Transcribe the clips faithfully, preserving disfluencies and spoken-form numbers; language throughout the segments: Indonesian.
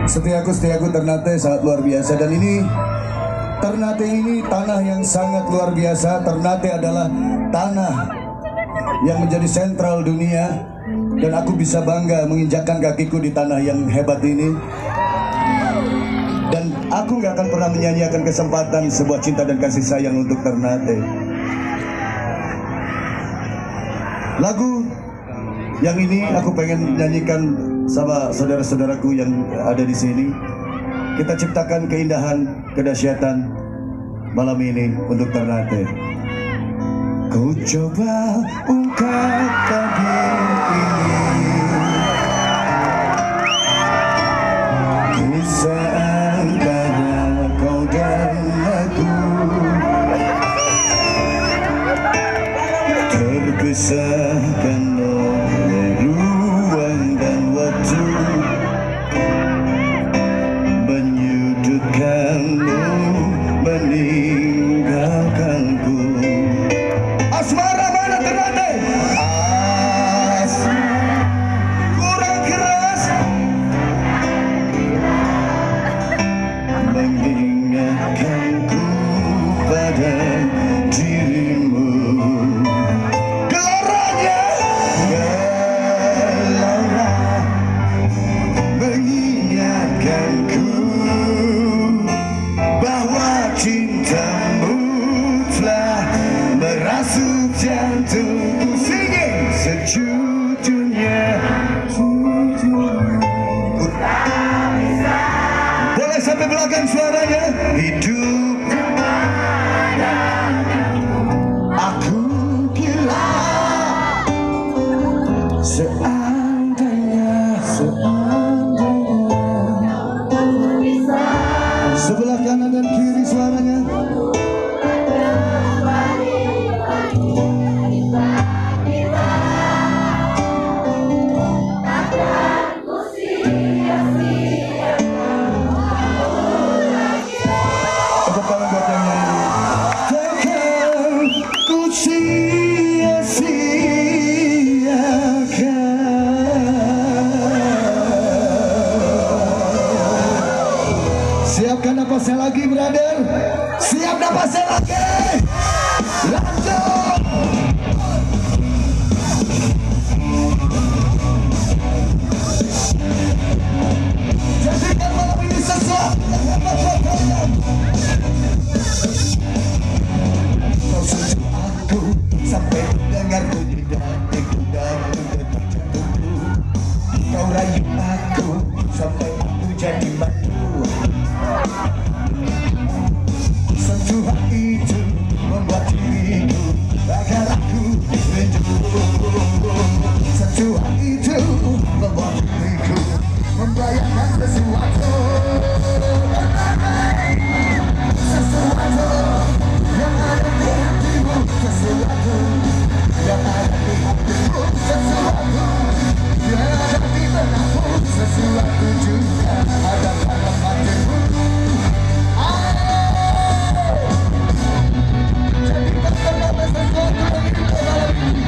Setiaku, setiaku Ternate sangat luar biasa. Dan ini Ternate ini tanah yang sangat luar biasa. Ternate adalah tanah yang menjadi sentral dunia. Dan aku bisa bangga menginjakkan kakiku di tanah yang hebat ini. Dan aku gak akan pernah menyanyiakan kesempatan sebuah cinta dan kasih sayang untuk Ternate. Lagu yang ini aku pengen nyanyikan sama saudara-saudaraku yang ada di sini. Kita ciptakan keindahan, kedahsyatan malam ini untuk Ternate. Ku coba ungkapkan diri ini, kisah antara kau dan aku, terpisahkan oleh ruang dan waktu, menyudutkanmu, meninggalkanku. Asmara mana Ternate? Asmara kurang keras, mengingatkanku pada dirimu. Geloranya, gelora, mengingatkanku bahwa cintamu telah merasuk jantungku. Singing sejujurnya, boleh sampai belakang suaranya. Hidup aku gila, seandainya, seandainya. Sebelah kanan dan kiri suaranya. Tepuk tangan buat yang nyanyi. Takkan ku sia-siakan. Siapkan napasnya lagi, brother. Siap napasnya lagi. Lanjut. Jadikan malam ini sesuatu yang hebat buat kalian. Kau sentuh aku sampai dengar bunyi detikku dalam detak jantungku. Kau rayu aku sampai aku jadi malu. Sentuhan itu membuat diriku agar aku rindu. Sentuhan itu membuat diriku membayangkan sesuatu, sesuatu yang ada di hatimu, sesuatu yang ada di hatimu, sesuatu yang ada di benakmu, sesuatu juga ada dalam hatimu. Jadi tak terdapat sesuatu yang kita dalam ini.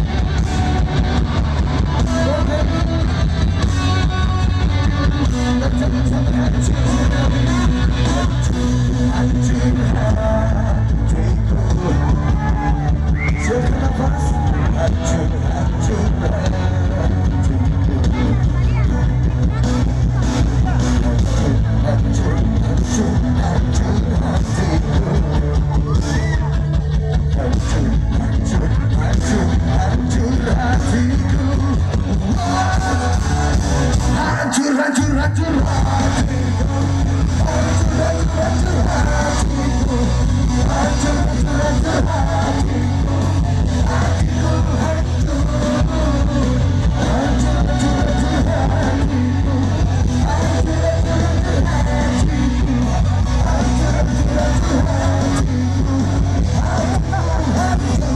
Hancur, hancur, hancur hatiku. Hancur, hancur, hancur hatiku. Hancur, hancur, hancur hatiku. Hatiku hancur. Hancur, hancur, hancur hatiku. Hancur, hancur, hancur hatiku. Hancur, hancur, hancur hatiku. Hancur,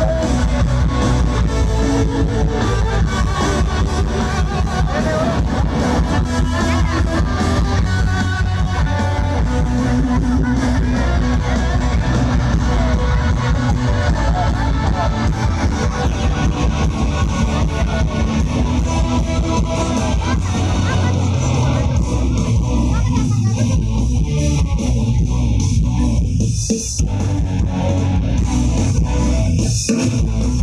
hancur. Yes.